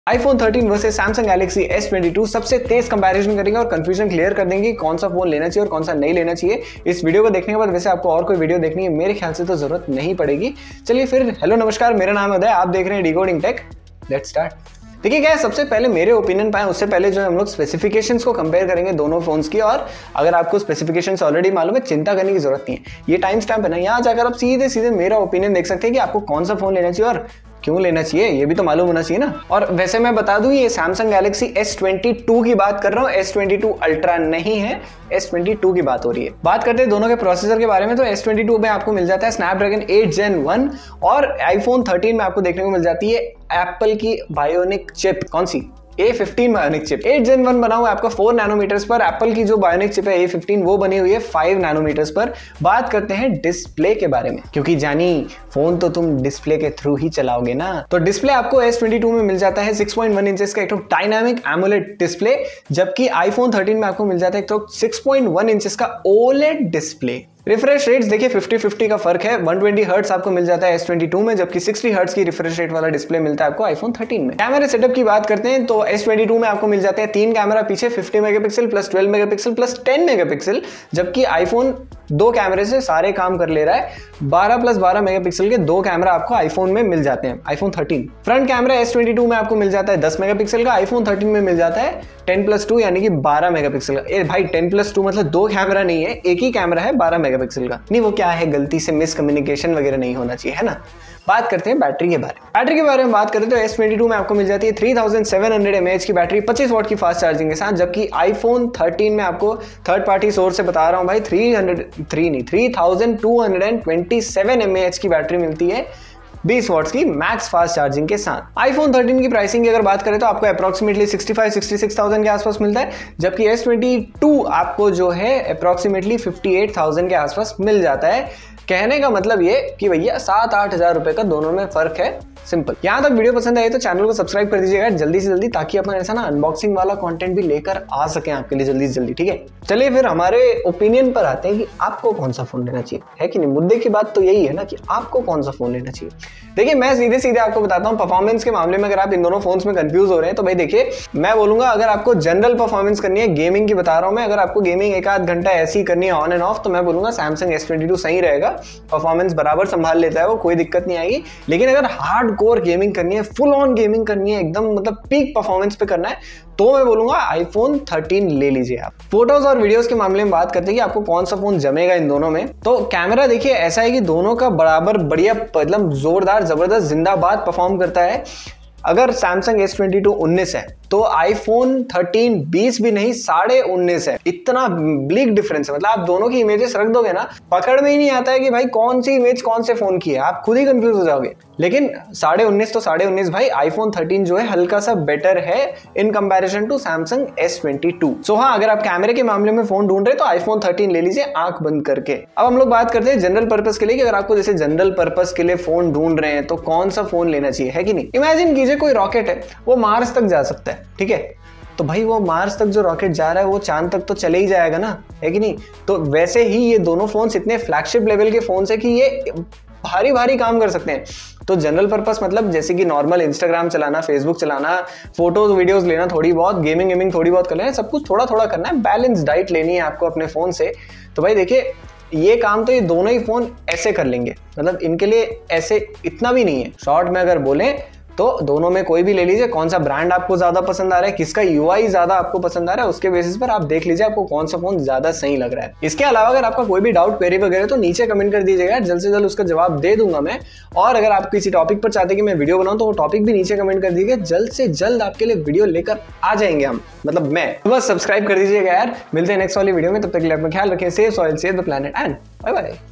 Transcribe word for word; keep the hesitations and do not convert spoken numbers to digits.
IPhone thirteen versus Samsung Galaxy S twenty two सबसे तेज comparison करेंगे और कंफ्यूजन क्लियर कर देंगे कौन सा फोन लेना चाहिए और कौन सा नहीं लेना चाहिए। इस वीडियो को देखने के बाद वैसे आपको और कोई वीडियो देखनी है मेरे ख्याल से तो जरूरत नहीं पड़ेगी। चलिए फिर, हेलो नमस्कार, मेरा नाम है उदय, आप देख रहे हैं डिकोडिंग टेक। Let's start. देखिए क्या है, सबसे पहले मेरे ओपिनियन पाए उससे पहले जो हम लोग स्पेसिफिकेशंस को कंपेयर करेंगे दोनों फोन्स की। और अगर आपको स्पेसिफिकेशंस ऑलरेडी मालूम है, चिंता करने की जरूरत नहीं है। ये टाइम स्टैम्प है ना, यहाँ जाकर आप सीधे सीधे मेरा ओपिनियन देख सकते हैं कि आपको कौन सा फोन लेना चाहिए और क्यों लेना चाहिए, ये भी तो मालूम होना चाहिए ना। और वैसे मैं बता दूं, ये Samsung Galaxy S twenty two की बात कर रहा हूँ, एस ट्वेंटी टू अल्ट्रा नहीं है, एस ट्वेंटी टू की बात हो रही है। बात करते हैं दोनों के प्रोसेसर के बारे में, तो एस ट्वेंटी टू में आपको मिल जाता है स्नैपड्रैगन एट जेन वन और आईफोन थर्टीन में आपको देखने को मिल जाती है एप्पल की बायोनिक चिप। कौन सी? A fifteen bionic chip. Eight gen one बना हुआ है आपका फोर नैनोमीटर्स पर। एप्पल की जो बायोनिक चिप है ए फिफ्टीन वो बनी हुई है फाइव नैनोमीटर्स पर। बात करते हैं डिस्प्ले के बारे में, क्योंकि जानी फोन तो तुम डिस्प्ले के थ्रू ही चलाओगे ना। तो डिस्प्ले आपको एस ट्वेंटी टू में मिल जाता है सिक्स पॉइंट वन इंचेस का एक तो डायनामिक एमोलेड डिस्प्ले, जबकि आईफोन थर्टीन में आपको मिल जाता है एक तो सिक्स पॉइंट वन इंचेस का ओलेड डिस्प्ले। रिफ्रेश रेट्स देखिए फिफ्टी फिफ्टी का फर्क है। वन ट्वेंटी हर्ट्ज आपको मिल जाता है एस ट्वेंटी टू में, जबकि सिक्सटी हर्ट्ज की रिफ्रेश रेट वाला डिस्प्ले मिलता है आपको आईफोन थर्टीन में। कैमरा सेटअप की बात करते हैं तो एस ट्वेंटी टू में आपको मिल जाते हैं तीन कैमरा पीछे, fifty megapixel plus twelve megapixel plus ten megapixel, जबकि आईफोन दो कैमरे से सारे काम कर ले रहा है। बारह प्लस बारह मेगापिक्सल के दो कैमरा आपको आईफोन में मिल जाते हैं iPhone thirteen. Front camera S twenty two में आपको मिल जाता है दस मेगापिक्सल का, आईफोन थर्टीन में मिल जाता है टेन प्लस टू यानी कि बारह मेगापिक्सल का। ए भाई, टेन प्लस टू मतलब दो कैमरा नहीं है, एक ही कैमरा है बारह मेगापिक्सल का। नहीं, वो क्या है, गलती से मिसकम्युनिकेशन वगैरह नहीं होना चाहिए, है ना। बात करते हैं बैटरी के बारे में। बैटरी के बारे में बात करें तो एस ट्वेंटी टू में आपको मिल जाती है three thousand seven hundred mAh की बैटरी पच्चीस वॉट की फास्ट चार्जिंग के साथ, जबकि आईफोन थर्टीन में आपको थर्ड पार्टी सोर्स से बता रहा हूं भाई थ्री हंड्रेड थ्री नहीं three thousand two hundred twenty seven mAh की बैटरी मिलती है बीस वॉट्स की मैक्स फास्ट चार्जिंग के साथ। आईफोन थर्टीन की प्राइसिंग की अगर बात करें तो आपको approximately sixty five sixty six thousand के आसपास मिलता है, जबकि एस ट्वेंटी टू आपको जो है अप्रोक्सीमेटली फिफ्टी एट थाउजेंड के आसपास मिल जाता है। कहने का मतलब ये कि भैया सात आठ हजार रुपए का दोनों में फर्क है, सिंपल। यहां तक वीडियो पसंद आई तो चैनल को सब्सक्राइब कर दीजिएगा जल्दी से जल्दी, ताकि अपन ऐसा ना अनबॉक्सिंग वाला कंटेंट भी लेकर आ सके आपके लिए जल्दी से जल्दी, ठीक है। चलिए फिर हमारे ओपिनियन पर आते हैं कि आपको कौन सा फोन लेना चाहिए, है कि नहीं। मुद्दे की बात तो यही है ना कि आपको कौन सा फोन लेना चाहिए। देखिए मैं सीधे सीधे आपको बताता हूँ परफॉर्मेंस के मामले में, अगर आप इन दोनों फोन्स में कंफ्यूज हो रहे हैं तो भाई देखिए मैं बोलूंगा अगर आपको जनरल परफॉर्मेंस करनी है, गेमिंग की बता रहा हूं मैं, अगर आपको गेमिंग एक आध घंटा ऐसी करनी है ऑन एंड ऑफ, तो मैं बोलूंगा सैमसंग एस ट्वेंटी टू सही रहेगा। परफॉर्मेंस बराबर संभाल लेता है वो, कोई दिक्कत नहीं आएगी। लेकिन अगर हार्ड कोर गेमिंग करनी है, फुल ऑन गेमिंग करनी है, एकदम मतलब पीक परफॉर्मेंस पे करना है, तो मैं बोलूंगा आईफोन थर्टीन ले लीजिए आप। फोटोज और वीडियोस के मामले में बात करते हैं कि आपको कौन सा फोन जमेगा इन दोनों में, तो कैमरा देखिए ऐसा है कि दोनों का बराबर बढ़िया मतलब जोरदार जबरदस्त जिंदाबाद परफॉर्म करता है। अगर सैमसंग एस ट्वेंटी टू उन्नीस है तो आईफोन थर्टीन बीस भी नहीं साढ़े उन्नीस है। इतना ब्लिक डिफरेंस है, मतलब आप दोनों की इमेजेस रख दोगे ना, पकड़ में ही नहीं आता है कि भाई कौन सी इमेज कौन से फोन की है, आप खुद ही कंफ्यूज हो जाओगे। लेकिन साढ़े उन्नीस तो साढ़े उन्नीस भाई, आईफोन थर्टीन जो है हल्का सा बेटर है in comparison to Samsung S twenty two. So हाँ, अगर आप कैमरे के मामले में फोन ढूंढ रहे तो आईफोन थर्टीन ले लीजिए आंख बंद करके। अब हम लोग बात करते हैं जनरल पर्पस के लिए कि अगर आपको जैसे जनरल पर्पस के लिए फोन ढूंढ रहे हैं तो कौन सा फोन लेना चाहिए, है कि नहीं। इमेजिन कीजिए कोई रॉकेट है, वो मार्स तक जा सकता है, ठीक है, तो भाई वो मार्स तक जो रॉकेट जा रहा है वो चांद तक तो चले ही जाएगा ना, है कि नहीं। तो वैसे ही ये दोनों फोन्स इतने फ्लैगशिप लेवल के फोन्स है कि ये भारी भारी काम कर सकते हैं। तो जनरल पर्पस मतलब जैसे कि नॉर्मल इंस्टाग्राम चलाना, फेसबुक चलाना, फोटोज वीडियोस लेना, थोड़ी बहुत गेमिंग गेमिंग थोड़ी बहुत कर लेना, सब कुछ थोड़ा थोड़ा करना है, बैलेंस डाइट लेनी है आपको अपने फोन से। तो भाई देखिए ये काम तो ये दोनों ही फोन ऐसे कर लेंगे, मतलब इनके लिए ऐसे इतना भी नहीं है। शॉर्ट में अगर बोले तो दोनों में कोई भी ले लीजिए, कौन सा ब्रांड आपको ज्यादा पसंद आ रहा है, किसका यूआई ज्यादा आपको पसंद आ रहा है, उसके बेसिस पर आप देख लीजिए आपको कौन सा फोन ज्यादा सही लग रहा है। इसके अलावा अगर आपका कोई भी डाउट क्वेरी वगैरह तो नीचे कमेंट कर दीजिएगा, जल्द से जल्द उसका जवाब दे दूंगा मैं। और अगर आप किसी टॉपिक पर चाहते हैं कि मैं वीडियो बनाऊं तो वो टॉपिक भी नीचे कमेंट कर दीजिएगा, जल्द से जल्द आपके लिए वीडियो लेकर आ जाएंगे हम, मतलब मैं। बस सब्सक्राइब कर दीजिएगा यार। मिलते हैं नेक्स्ट वाली वीडियो में, तब तक के लिए अपना ख्याल रखें, save soil save the planet and bye bye.